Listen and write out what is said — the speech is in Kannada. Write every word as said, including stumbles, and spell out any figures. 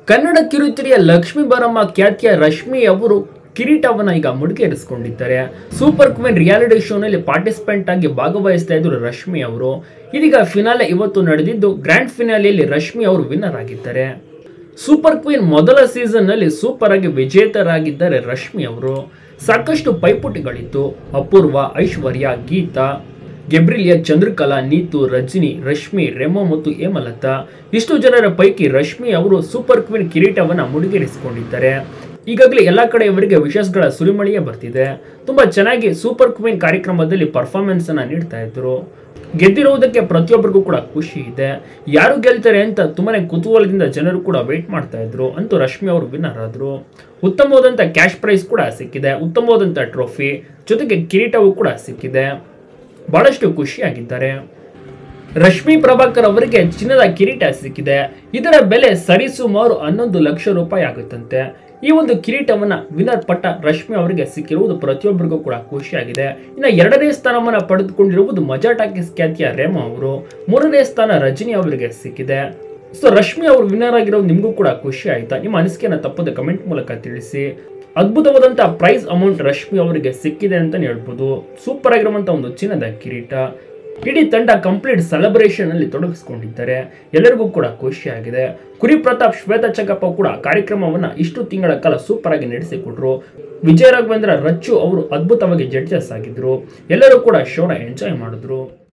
ಕನ್ನಡ ಕಿರುತೆರೆಯ ಲಕ್ಷ್ಮೀ ಬಾರಮ್ಮ ಖ್ಯಾತಿಯ ರಶ್ಮಿ ಅವರು ಕಿರೀಟವನ್ನ ಈಗ ಮುಡಿಗೇರಿಸಿಕೊಂಡಿದ್ದಾರೆ. ಸೂಪರ್ ಕ್ವೀನ್ ರಿಯಾಲಿಟಿ ಶೋನಲ್ಲಿ ಪಾರ್ಟಿಸಿಪೆಂಟ್ ಆಗಿ ಭಾಗವಹಿಸ್ತಾ ಇದ್ರು ರಶ್ಮಿ ಅವರು. ಇದೀಗ ಫಿನಾಲೆ ಇವತ್ತು ನಡೆದಿದ್ದು ಗ್ರ್ಯಾಂಡ್ ಫಿನಾಲೆಯಲ್ಲಿ ರಶ್ಮಿ ಅವರು ವಿನ್ನರ್ ಆಗಿದ್ದಾರೆ. ಸೂಪರ್ ಕ್ವೀನ್ ಮೊದಲ ಸೀಸನ್ ನಲ್ಲಿ ಸೂಪರ್ ಆಗಿ ವಿಜೇತರಾಗಿದ್ದಾರೆ ರಶ್ಮಿ ಅವರು. ಸಾಕಷ್ಟು ಪೈಪೋಟಿಗಳಿತ್ತು. ಅಪೂರ್ವ, ಐಶ್ವರ್ಯ, ಗೀತಾ, ಗೆಬ್ರಿಲಿಯಾ, ಚಂದ್ರಕಲಾ, ನೀತು, ರಜನಿ, ರಶ್ಮಿ, ರೆಮೋ ಮತ್ತು ಹೇಮಲತಾ ಇಷ್ಟು ಜನರ ಪೈಕಿ ರಶ್ಮಿ ಅವರು ಸೂಪರ್ ಕ್ವೀನ್ ಕಿರೀಟವನ್ನ ಮುಡಿಗೇರಿಸಿಕೊಂಡಿದ್ದಾರೆ. ಈಗಾಗಲೇ ಎಲ್ಲ ಕಡೆ ಇವರಿಗೆ ವಿಶೇಷಗಳ ಸುರಿಮಳೆಯೇ ಬರ್ತಿದೆ. ತುಂಬಾ ಚೆನ್ನಾಗಿ ಸೂಪರ್ ಕ್ವೀನ್ ಕಾರ್ಯಕ್ರಮದಲ್ಲಿ ಪರ್ಫಾರ್ಮೆನ್ಸ್ ಅನ್ನ ನೀಡ್ತಾ ಇದ್ರು. ಗೆದ್ದಿರುವುದಕ್ಕೆ ಪ್ರತಿಯೊಬ್ಬರಿಗೂ ಕೂಡ ಖುಷಿ ಇದೆ. ಯಾರು ಗೆಲ್ತಾರೆ ಅಂತ ತುಂಬಾನೇ ಕುತೂಹಲದಿಂದ ಜನರು ಕೂಡ ವೇಟ್ ಮಾಡ್ತಾ ಇದ್ರು. ಅಂತೂ ರಶ್ಮಿ ಅವರು ವಿನ್ನರ್ ಆದ್ರು. ಉತ್ತಮವಾದಂತ ಕ್ಯಾಶ್ ಪ್ರೈಸ್ ಕೂಡ ಸಿಕ್ಕಿದೆ, ಉತ್ತಮವಾದಂತ ಟ್ರೋಫಿ ಜೊತೆಗೆ ಕಿರೀಟವೂ ಕೂಡ ಸಿಕ್ಕಿದೆ. ಬಹಳಷ್ಟು ಖುಷಿಯಾಗಿದ್ದಾರೆ. ರಶ್ಮಿ ಪ್ರಭಾಕರ್ ಅವರಿಗೆ ಚಿನ್ನದ ಕಿರೀಟ ಸಿಕ್ಕಿದೆ. ಇದರ ಬೆಲೆ ಸರಿಸುಮಾರು ಹನ್ನೊಂದು ಲಕ್ಷ ರೂಪಾಯಿ ಆಗುತ್ತಂತೆ. ಈ ಒಂದು ಕಿರೀಟವನ್ನ ವಿನ್ನರ್ ಪಟ್ಟ ರಶ್ಮಿ ಅವರಿಗೆ ಸಿಕ್ಕಿರುವುದು ಪ್ರತಿಯೊಬ್ಬರಿಗೂ ಕೂಡ ಖುಷಿಯಾಗಿದೆ. ಇನ್ನು ಎರಡನೇ ಸ್ಥಾನವನ್ನ ಪಡೆದುಕೊಂಡಿರುವುದು ಮಜಾ ಟಾಕೀಸ್ ಖ್ಯಾತಿಯ ರೇಮೋ ಅವರು. ಮೂರನೇ ಸ್ಥಾನ ರಜನಿ ಅವರಿಗೆ ಸಿಕ್ಕಿದೆ. ಸೊ ರಶ್ಮಿ ಅವರು ವಿನ್ನರ್ ಆಗಿರೋದು ನಿಮಗೂ ಕೂಡ ಖುಷಿ ಆಯ್ತಾ? ನಿಮ್ಮ ಅನಿಸಿಕೆಯನ್ನು ತಪ್ಪದೆ ಕಮೆಂಟ್ ಮೂಲಕ ತಿಳಿಸಿ. ಅದ್ಭುತವಾದಂತಹ ಪ್ರೈಸ್ ಅಮೌಂಟ್ ರಶ್ಮಿ ಅವರಿಗೆ ಸಿಕ್ಕಿದೆ ಅಂತ ಹೇಳ್ಬೋದು. ಸೂಪರ್ ಆಗಿರುವಂತಹ ಒಂದು ಚಿನ್ನದ ಕಿರೀಟ. ಇಡೀ ತಂಡ ಕಂಪ್ಲೀಟ್ ಸೆಲೆಬ್ರೇಷನ್ ಅಲ್ಲಿ ತೊಡಗಿಸಿಕೊಂಡಿದ್ದಾರೆ. ಎಲ್ಲರಿಗೂ ಕೂಡ ಖುಷಿಯಾಗಿದೆ. ಕುರಿ ಪ್ರತಾಪ್, ಶ್ವೇತಾ ಚಕಪ್ಪ ಕೂಡ ಕಾರ್ಯಕ್ರಮವನ್ನ ಇಷ್ಟು ತಿಂಗಳ ಕಾಲ ಸೂಪರ್ ಆಗಿ ನಡೆಸಿಕೊಟ್ರು. ವಿಜಯ ರಾಘವೇಂದ್ರ, ರಚ್ಚು ಅವರು ಅದ್ಭುತವಾಗಿ ಜಡ್ಜಸ್ ಆಗಿದ್ರು. ಎಲ್ಲರೂ ಕೂಡ ಶೋನ ಎಂಜಾಯ್ ಮಾಡಿದ್ರು.